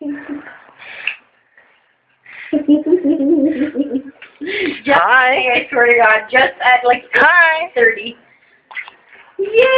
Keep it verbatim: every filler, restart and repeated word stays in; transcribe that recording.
Just, Hi. I swear to God, just at like Hi. thirty. Yay!